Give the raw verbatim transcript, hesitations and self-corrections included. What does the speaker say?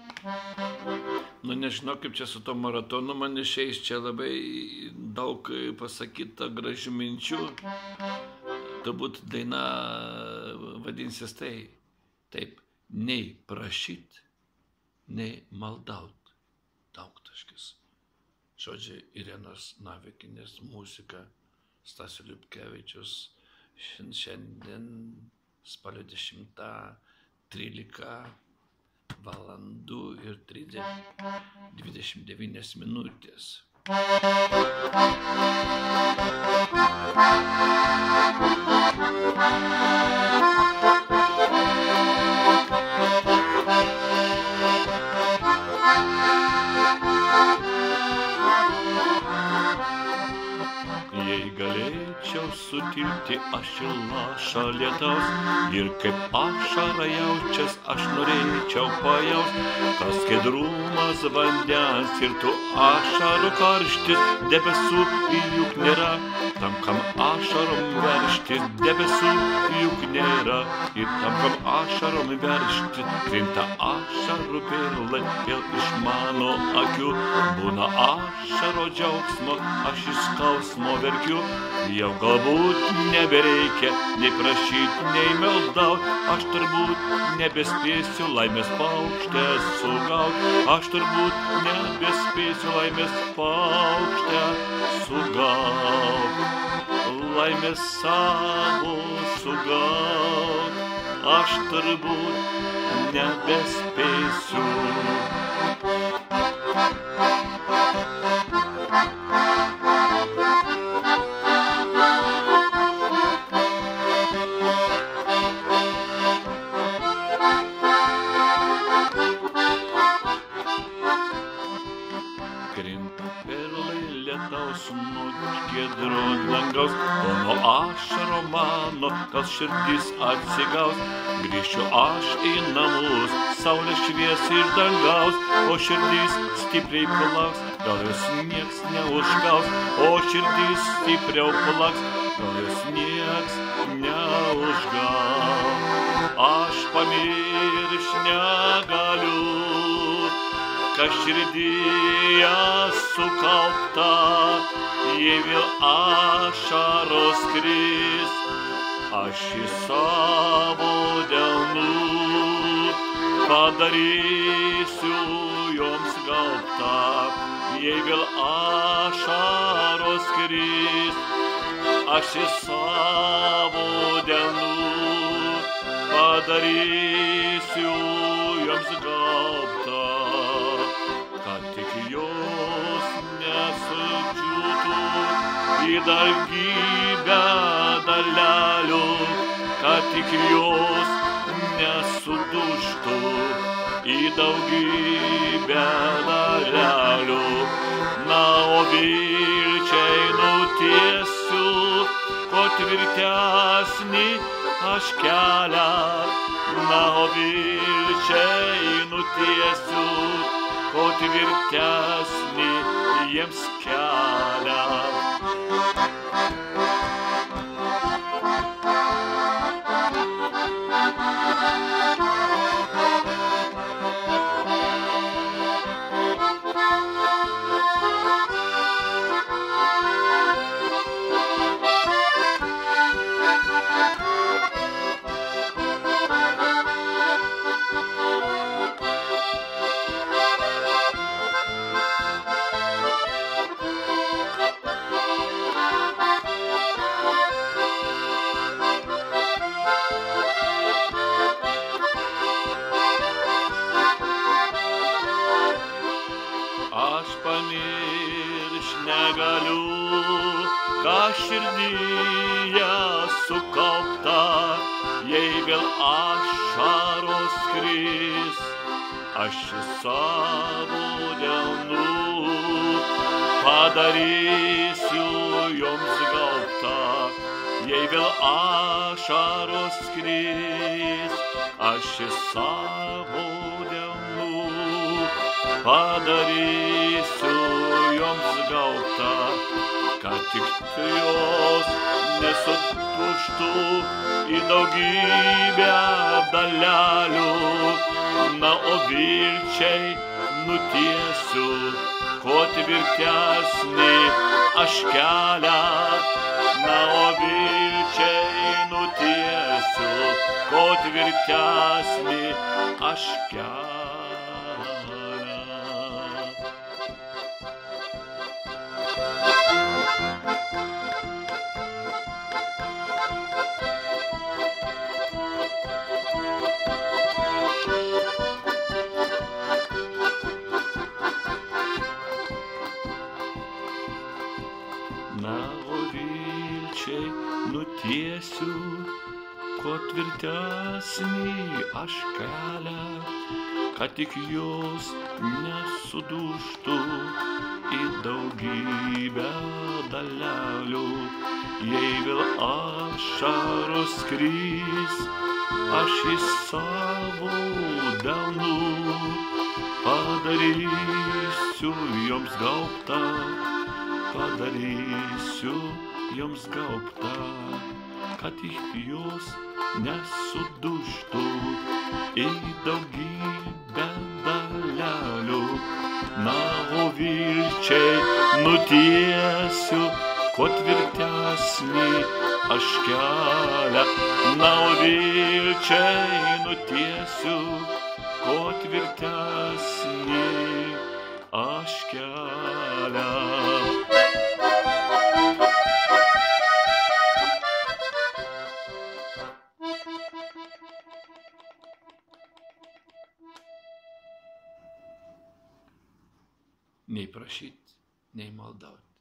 Nu, nežinau, kaip čia su to maratonu man išeis, čia labai daug pasakyta gražių minčių. Turbūt daina vadinsis tai, taip, nei prašyt, nei maldaut. Daugtaškis. Žodžiai Irenos Navikinės, muzika Stasio Liupkevičius. Šiandien spalio dešimtą, trylika valandų ir dvidešimt devynios minutės. Jei galėčiau sutilpti aš į lašą lietaus ir kaip ašarą jaučias aš norėčiau pajaust, tas skaidrumas vandens ir tų ašarų karštis, debesų juk nėra, tam kam ašarom verštis, debesų juk nėra, ir tam kam ašarom verštis, krinta ašarų perlai vėl iš mano akių, būna ašaro džiaugsmo, aš iš skausmo verkiu, jau galbūt nebereikia nei prašyt, nei meldaut, aš turbūt nebespėsiu laimės paukštę sugaut, aš turbūt nebespėsiu laimės paukštę sugaut, laimės savo sugaut, aš turbūt nebespėsiu. O nuo ašaro mano, gal širdis atsigaus, grįšiu aš į namus, saulė švies iš dangaus, o širdis stipriai plaks, gal jos nieks neužgaus, o širdis stipriau plaks, gal jos nieks neužgaus. Aš pamirš negaliu, kas širdyje sukaupta, jei vėl ašaros kris, aš į savo delnų padarysiu joms gaubtą, jei vėl ašaros kris, aš į savo delnų padarysiu joms gaubtą, kad tik jos nesudžiūtų į daugybę dalelių, kad tik jos nesudužtų į daugybę dalelių. Na, o vilčiai nutiesiu, ko tvirtesnį aš kelią, na, o vilčiai nutiesiu, ko tvirtesnį jiems kelią. Širdyje sukaupta, jei vėl ašaros kris, aš į savo delnų padarysiu joms gaubtą, jei vėl ašaros kris, aš į savo delnų padarysiu joms gaubtą, kad tik jos nesudūžtų į daugybę dalelių. Na, o vilčiai nutiesiu kuo tvirtesnį aš kelią. Na, o vilčiai nutiesiu kuo tvirtesnį aš kelią. Na, o vilčiai nutiesiu kuo tvirtesnį aš kelią, kad tik jos nesudūžtų į daugybę dalelių. Jei vėl ašaros skris, aš į savo delnų padarysiu joms gaubtą, padarysiu joms gaubtą, kad tik jos nesudūžtų į daugybę dalelių. Na, o vilčiai nutiesiu kuo tvirtesnį aš kelią. Na, o vilčiai nutiesiu kuo tvirtesnį aš kelią. Nei prašyt, nei maldaut.